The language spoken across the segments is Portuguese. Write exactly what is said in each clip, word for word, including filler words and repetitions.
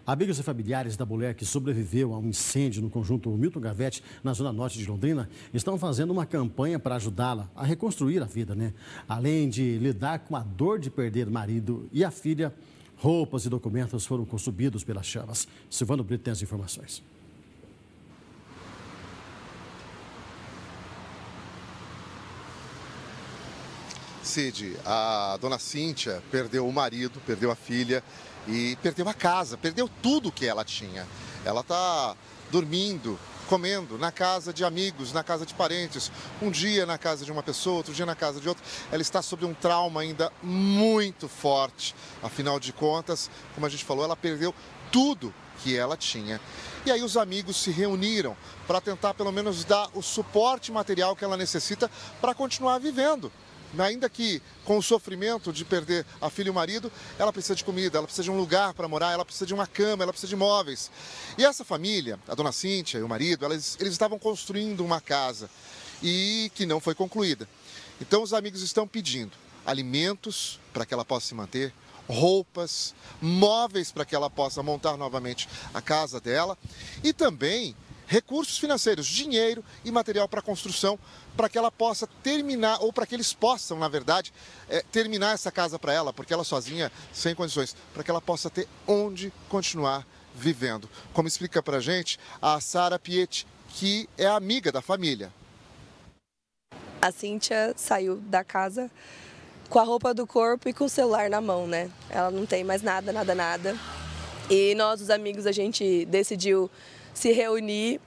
Amigos e familiares da mulher que sobreviveu a um incêndio no conjunto Milton Gavete, na zona norte de Londrina, estão fazendo uma campanha para ajudá-la a reconstruir a vida, né? Além de lidar com a dor de perder o marido e a filha, roupas e documentos foram consumidos pelas chamas. Silvano Brito tem as informações. Cid, a dona Cíntia perdeu o marido, perdeu a filha e perdeu a casa, perdeu tudo que ela tinha. Ela está dormindo, comendo na casa de amigos, na casa de parentes. Um dia na casa de uma pessoa, outro dia na casa de outra. Ela está sob um trauma ainda muito forte. Afinal de contas, como a gente falou, ela perdeu tudo que ela tinha. E aí os amigos se reuniram para tentar pelo menos dar o suporte material que ela necessita para continuar vivendo. Ainda que com o sofrimento de perder a filha e o marido, ela precisa de comida, ela precisa de um lugar para morar, ela precisa de uma cama, ela precisa de móveis. E essa família, a dona Cíntia e o marido, eles, eles estavam construindo uma casa e que não foi concluída. Então os amigos estão pedindo alimentos para que ela possa se manter, roupas, móveis para que ela possa montar novamente a casa dela e também recursos financeiros, dinheiro e material para construção, para que ela possa terminar, ou para que eles possam, na verdade, é, terminar essa casa para ela, porque ela sozinha, sem condições, para que ela possa ter onde continuar vivendo. Como explica para a gente a Sara Piet, que é amiga da família. A Cíntia saiu da casa com a roupa do corpo e com o celular na mão, né? Ela não tem mais nada, nada, nada. E nós, os amigos, a gente decidiu se reunir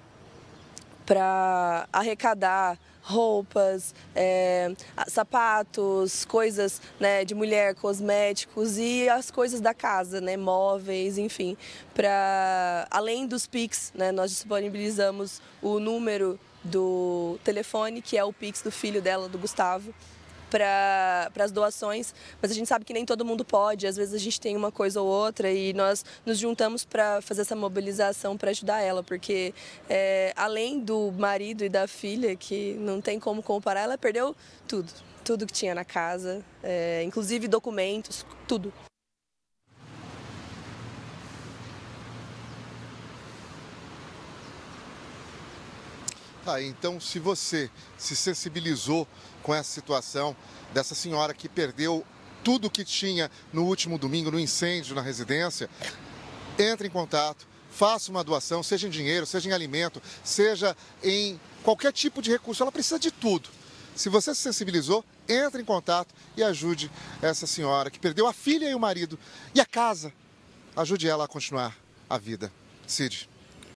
para arrecadar roupas, é, sapatos, coisas, né, de mulher, cosméticos e as coisas da casa, né, móveis, enfim. Pra, além dos Pix, né, nós disponibilizamos o número do telefone, que é o Pix do filho dela, do Gustavo, para as doações, mas a gente sabe que nem todo mundo pode, às vezes a gente tem uma coisa ou outra e nós nos juntamos para fazer essa mobilização para ajudar ela, porque é, além do marido e da filha, que não tem como comparar, ela perdeu tudo, tudo que tinha na casa, é, inclusive documentos, tudo. Ah, então, se você se sensibilizou com essa situação dessa senhora que perdeu tudo que tinha no último domingo no incêndio na residência, entre em contato, faça uma doação, seja em dinheiro, seja em alimento, seja em qualquer tipo de recurso. Ela precisa de tudo. Se você se sensibilizou, entre em contato e ajude essa senhora que perdeu a filha e o marido e a casa. Ajude ela a continuar a vida. Cid.